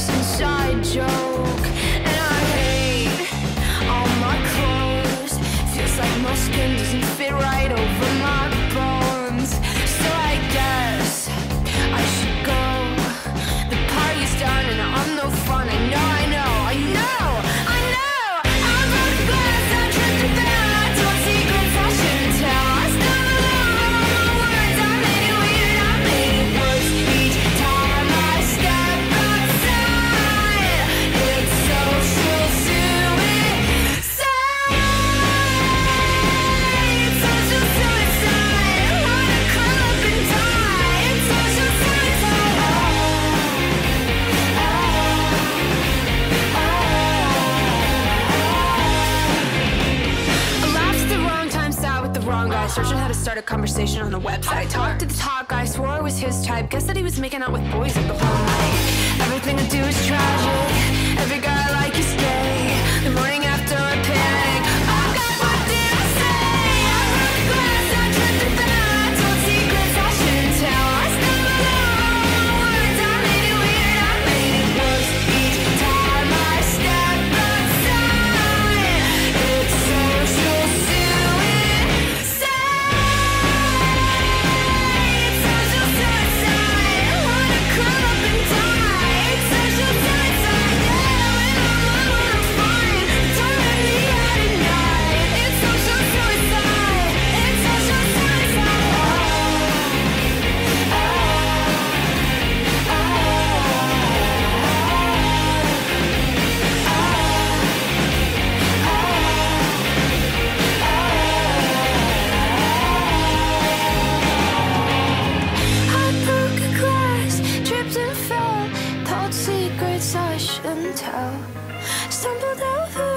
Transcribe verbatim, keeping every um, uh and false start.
this inside joke. And I hate all my clothes. Feels like my skin doesn't fit right over my bones. So I guess I should go. The party's done and I'm no fun. I know, I know, I know, I know. I broke glass, I tripped and fell. I told secrets I shouldn't tell. I stumbled over all my words. I made it weird, I made it worse. Each time I step outside, it's social suicide. It's social suicide. Wanna curl up and die. It's social suicide. I laughed at the wrong time, sat with the wrong guy, searching how to start a conversation on a website. Talked to the top guy, swore it was his type. Guess that he was making out with boys the whole night. Everything I do is tragic. Every guy I like is gay. The morning after I panic. Oh God, what did I say? I broke glass, I tripped and fell. I told secrets I shouldn't tell. I stumbled over all my words. I made it weird, I made it worse. Each time I step outside, it's social suicide. It's social suicide. Wanna curl up and die. It's social suicide. Yeah, when I'm alone, I'm fine. Don't let me out at night. It's social suicide. It's social suicide. I broke a glass, tripped and fell, told secrets I shouldn't tell. Stumbled over